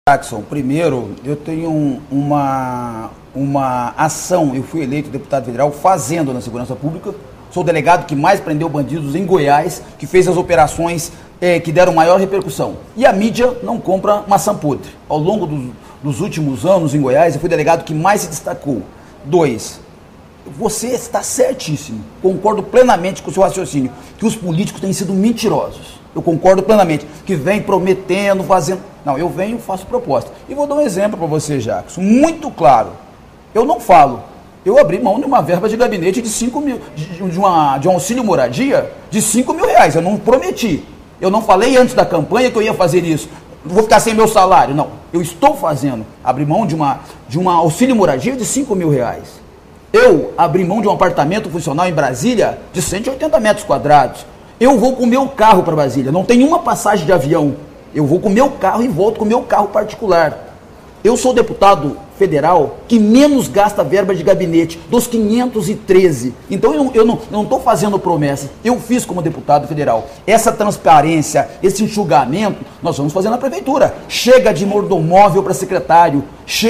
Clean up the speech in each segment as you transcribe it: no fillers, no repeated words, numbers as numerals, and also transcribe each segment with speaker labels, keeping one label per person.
Speaker 1: Jackson, primeiro, eu tenho uma ação, eu fui eleito deputado federal fazendo na segurança pública, sou o delegado que mais prendeu bandidos em Goiás, que fez as operações que deram maior repercussão. E a mídia não compra maçã podre. Ao longo dos últimos anos em Goiás, eu fui o delegado que mais se destacou. 2, você está certíssimo, concordo plenamente com o seu raciocínio, que os políticos têm sido mentirosos. Eu concordo plenamente, que vem prometendo, fazendo... Não, eu venho e faço proposta. E vou dar um exemplo para você, Jackson, muito claro. Eu não falo. Eu abri mão de uma verba de gabinete de 5 mil, de um auxílio moradia de 5 mil reais. Eu não prometi. Eu não falei antes da campanha que eu ia fazer isso. Vou ficar sem meu salário. Não, eu estou fazendo. Abri mão de um auxílio moradia de 5 mil reais. Eu abri mão de um apartamento funcional em Brasília de 180 metros quadrados. Eu vou com o meu carro para Brasília, não tem uma passagem de avião. Eu vou com o meu carro e volto com o meu carro particular. Eu sou o deputado federal que menos gasta verba de gabinete, dos 513. Então eu não estou fazendo promessa, eu fiz como deputado federal. Essa transparência, esse enxugamento, nós vamos fazer na prefeitura. Chega de mordomóvel para secretário,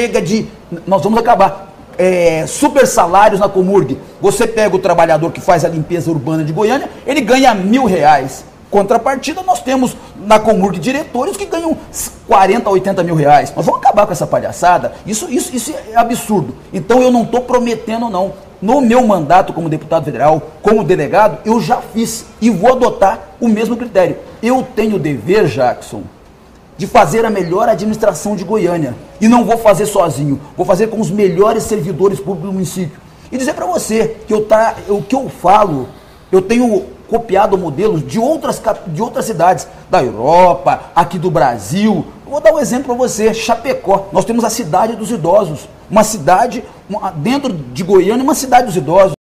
Speaker 1: nós vamos acabar. Super salários na Comurg. Você pega o trabalhador que faz a limpeza urbana de Goiânia, ele ganha R$1.000. Contrapartida, nós temos na Comurg diretores que ganham 40 a 80 mil reais. Nós vamos acabar com essa palhaçada. Isso é absurdo. Então eu não estou prometendo, não. No meu mandato como deputado federal, como delegado, eu já fiz e vou adotar o mesmo critério. Eu tenho o dever, Jackson, de fazer a melhor administração de Goiânia. E não vou fazer sozinho, vou fazer com os melhores servidores públicos do município. E dizer para você que o que eu falo, eu tenho copiado modelos de outras cidades, da Europa, aqui do Brasil. Eu vou dar um exemplo para você, Chapecó. Nós temos a cidade dos idosos, uma cidade, dentro de Goiânia, uma cidade dos idosos.